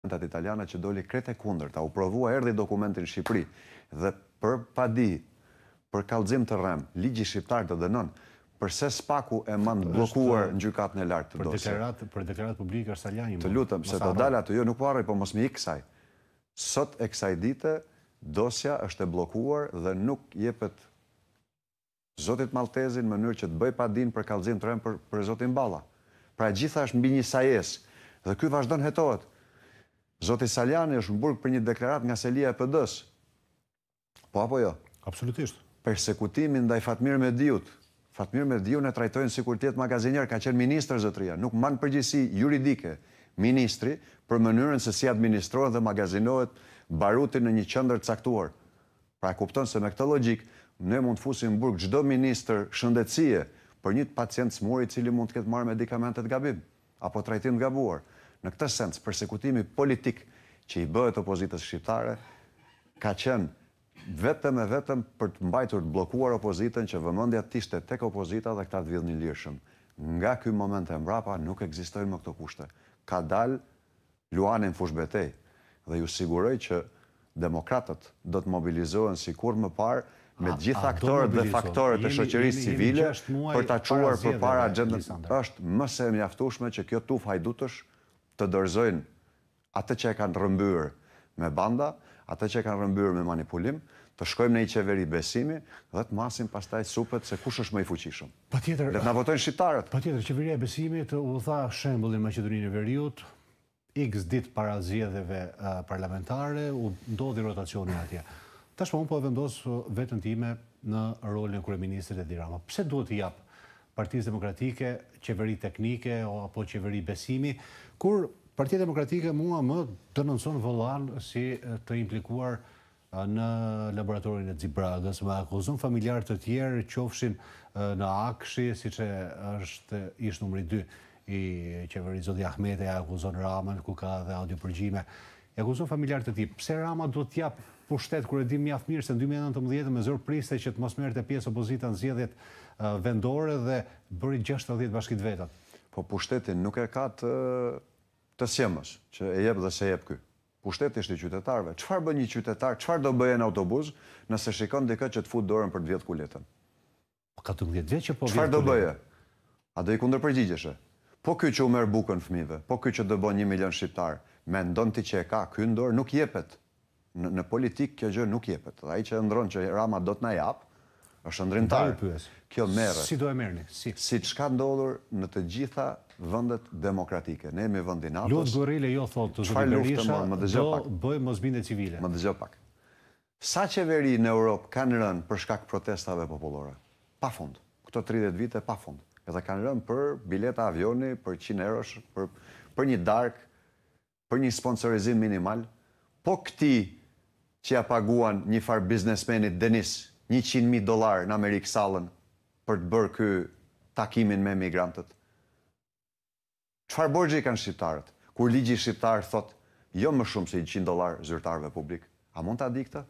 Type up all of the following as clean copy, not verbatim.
italiane që doli krete kundërta, u provua erdhi dokumentin në Shqipëri dhe për padi, për kallëzim të rrem, ligji shqiptar të dënon, përse s'paku e mandë blokuar në gjykatën e lartë të dosje. Për deklarat publike është Saljani. Të lutëm, se të dalë atë, jo nuk paroj, po mos mi i kësaj. Sot e kësaj dite, dosja është e blokuar dhe nuk jepet zotit Maltezi në mënyrë që të bëj padin për kallëzim të rrem për zotin Balla. Pra gjitha është mbi një sajes dhe ky vazhdon hetohet. Zoti Saljani është në burg për një deklarat nga selia e PD-s. Po apo jo? Absolutisht. Persekutimin ndaj Fatmir Mediut. Fatmir Mediu ne trajtojnë sikur të jetë magazinier, ka qenë ministër zotëria. Nuk man përgjegjësi juridike ministri për mënyrën se si administrohet dhe magazinohet baruti në një qendër të caktuar. Pra kupton se me këtë logjik ne mund të fusim në burg çdo ministër shëndetësie për një pacient smur i cili mund të ketë marrë medikamente të gabim apo trajtim të gabuar. Në këtë sens, persekutimi politik që i bëhet opozitës shqiptare ka qenë vetëm e vetëm për të mbajtur të blokuar opozitën që vëmendja të ishte tek opozita dhe këta të vjedhin lirshëm. Nga ky moment e mbrapa nuk ekzistojnë më këto kushte. Ka dalë luani në fush betej dhe ju siguroj që demokratët do të mobilizohen sikur më parë me të gjithë aktorët dhe faktorët e shoqërisë civile për ta çuar përpara agjendës. Është më se mjaftueshme që kjo tuf hajdutësh të dorëzojnë atë që e kanë rrëmbyer me banda, atë që e kanë rrëmbyer me manipulim, të shkojmë në një qeveri besimi dhe të masim pastaj supet se kush është më i fuqishëm. Patjetër. Le të na votojnë shqiptarët. Patjetër, qeveria e besimit u dha shembullin Maqedoninë e Veriut, X ditë para zgjedhjeve parlamentare, u ndodhi rotacioni atje. Tashmë unë po e vendos veten time në rolin e kryeministrit Edi Rama. Pse duhet t'i jap Partisë Demokratike qeveri teknike apo qeveri besimi, kur Partia Demokratike mua më denonson vëllan si të implikuar në laboratorin e Xibragës, me akuzon familjarë të tjerë, qofshin në Akshi, siç është ish numri 2 i qeverisë zoti Ahmeti, akuzon Ramën, ku ka dhe audio përgjime. E akuzon familjarë të tij. Pse Rama duhet t'jap pushtet kur e di mjaft mirë se në 2019 me zor priste që të mos merrte pjesë opozita në zgjedhjet vendore dhe bëri 60 bashkit vetat. Po pushtetin nuk e ka të sjemës, që e jep dhe se jep ky. Pushteti është i qytetarëve. Çfarë bën një qytetar? Çfarë do bëjë në autobus nëse shikon dikë që të fut dorën për të vjedh kuletën? Ka 14 vjet që po vjedh. Çfarë do bëjë? A do i kundërpërgjigjeshe? Po ky që u merr bukën fëmijëve, po ky që do bën 1 milion shqiptar, mendon ti që e ka ky në dorë, nuk jepet. Në politik kjo gjë nuk jepet. Dhe ai që ndron që Rama do të na jap, është ndrimtar. Kjo merret. Si do e merrni? Si çka ndodhur në të gjitha vendet demokratike. Ne jemi vendi NATO. Luft gorrile jo thotë zoti Berisha, do bëjmë mosbindje civile. Më dëgjoj pak. Sa qeveri në Europë kanë rënë për shkak protestave popullore? Pafund. Këto 30 vite pafund. Edhe kanë rënë për bileta avioni, për 100 eurosh, për një dark, për një sponsorizim minimal. Po këti që ja paguan një farë biznesmenit Denis $100.000 në Amerikë sallën për të bërë ky takimin me emigrantët. Çfarë borxhi kanë shqiptarët? Kur ligji shqiptar thot jo më shumë se $100 zyrtarëve publik. A mund ta di këtë?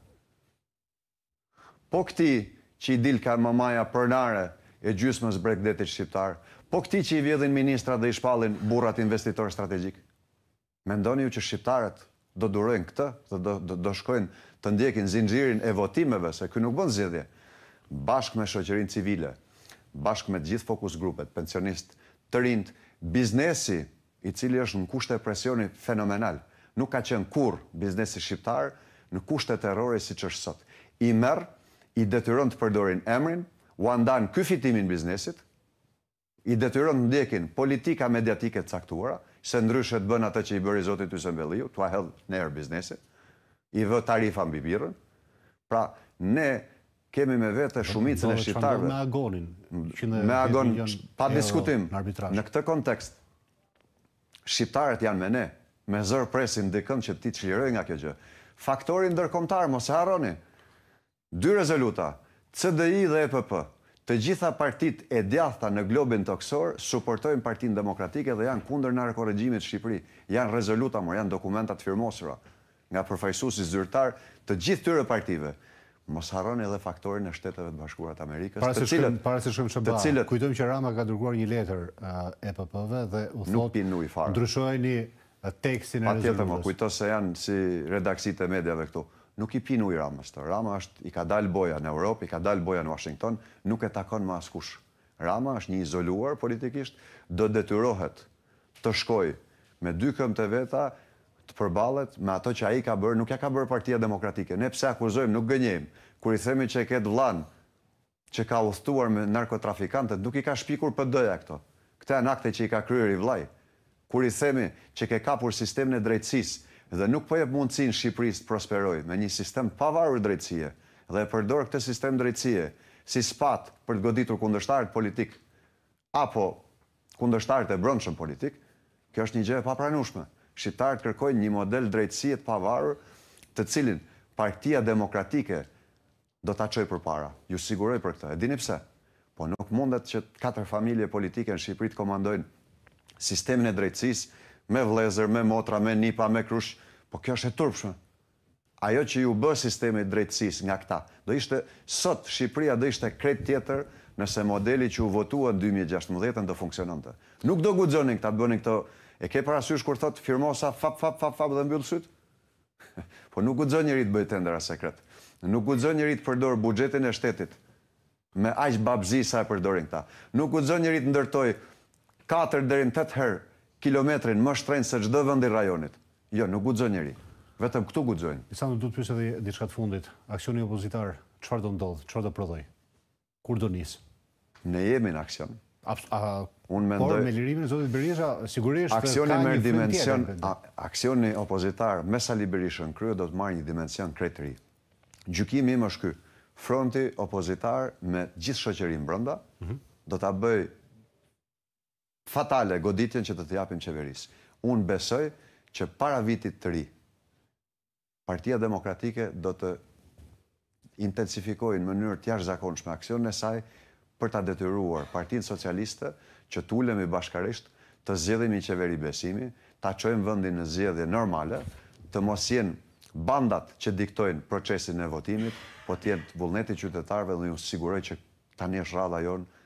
Po këti që i dil ka mamaja pronare e gjysmës Bregdetit shqiptar, po këti që i vjedhin ministrat dhe i shpallin burrat investitor strategjik. Mendoni ju që shqiptarët do durojnë këtë dhe do shkojnë të ndjekin zinxhirin e votimeve, se ky nuk bën zgjedhje, bashkë me shoqërinë civile, bashkë me të gjithë fokus grupet, pensionistë, të rinjt, biznesi i cili është në kushte presioni fenomenal. Nuk ka qenë kurrë biznesi shqiptar në kushte terrori siç është sot. I merr, i detyron të përdorin emrin, u andan ky fitimin biznesit, i detyron të ndjekin politika mediatike të caktuara, se ndryshe të bën atë që i bëri zoti Tysen Belliu, t'ua hedh në erë biznesi, i vë tarifa mbi birrën. Pra, ne kemi me vete shumicën e shqiptarëve. Me agonin. Me agon, pa diskutim. Në këtë kontekst, shqiptarët janë me ne, me zër presin dikën që ti çliroj nga kjo gjë. Faktori ndërkombëtar, mos e harroni. 2 rezoluta, CDI dhe EPP. Të gjitha partit e djathta në globin toksor suportojnë Partinë Demokratike dhe janë kundër narkoregjimit në Shqipëri. Janë rezoluta, janë dokumentat firmosura nga përfaqësuesi zyrtar të gjithë tyre partive. Mos harroni edhe faktorin e Shteteve të Bashkuara të Amerikës, para se shkojmë kujtojmë që Rama ka dërguar një letër EPP-ve dhe u thotë ndryshojeni tekstin e Patjetër, më rezolutës. kujto se janë si redaksit e mediave këtu. Nuk i pinu i Ramës të. Rama është, i ka dalë boja në Europë, i ka dalë boja në Washington, nuk e takon më askush. Rama është një izoluar politikisht, do detyrohet të shkoj me dy këmbë të veta, të përballet me ato që ai ka bërë, nuk ja ka bërë Partia Demokratike. Ne pse akuzojmë, nuk gënjejmë. Kur i themi që e ketë vllain që ka udhëtuar me narkotrafikantët, nuk i ka shpikur PD-ja këto. Këta janë akte që i ka kryer i vllai. Kur i themi që ke kapur sistemin e drejtësisë dhe nuk po jep mundësinë Shqipërisë të prosperojë me një sistem pavarur drejtësie dhe e përdor këtë sistem drejtësie si spat për të goditur kundërshtarët politik apo kundërshtarët e brendshëm politik, kjo është një gjë e papranueshme. Shqiptarët kërkojnë një model drejtësie të pavarur, të cilin Partia Demokratike do ta çojë përpara. Ju siguroj për këtë. E dini pse? Po nuk mundet që 4 familje politike në Shqipëri të komandojnë sistemin e drejtësisë me vëllezër, me motra, me nipa, me krush. Po kjo është e turpshme. Ajo që ju bë sistemi i drejtësisë nga këta, do ishte sot Shqipëria do ishte krejt tjetër nëse modeli që u votua në 2016 do funksiononte. Nuk do guxonin këta të bënin këto. E ke parasysh kur thot firmosa fap dhe mbyll syt? Po nuk guxon njëri të bëjë tendera sekret. Nuk guxon njëri të përdor buxhetin e shtetit me aq babzi sa e përdorin këta. Nuk guxon njëri të ndërtoj 4 deri në 8 herë kilometrin më shtrenjtë se çdo vend i rajonit. Jo, nuk guxon njëri. Vetëm këtu guxojnë. Lisandro, du të pyes edhe diçka të fundit. Aksioni opozitar, çfarë do ndodh? Çfarë do prodhoj? Kur do nis? Ne jemi në aksion. Unë mendoj, por me lirimin e zotit Berisha, sigurisht aksioni ka një merr frymë dimension, tjetër. aksioni opozitar me Sali Berishën krye do të marrë një dimension krejt të ri. Gjykimi im është ky. Fronti opozitar me gjithë shoqërinë brenda do ta bëj fatale goditjen që do të japim qeverisë. Unë besoj që para vitit të ri Partia Demokratike do të intensifikojë në mënyrë të jashtëzakonshme aksionin e saj për ta detyruar Partinë Socialiste që të ulemi bashkërisht, të zgjedhim një qeveri besimi, ta çojmë vendin në zgjedhje normale, të mos jenë bandat që diktojnë procesin e votimit, po të jenë vullneti qytetarëve dhe ju siguroj që tani është rradha jonë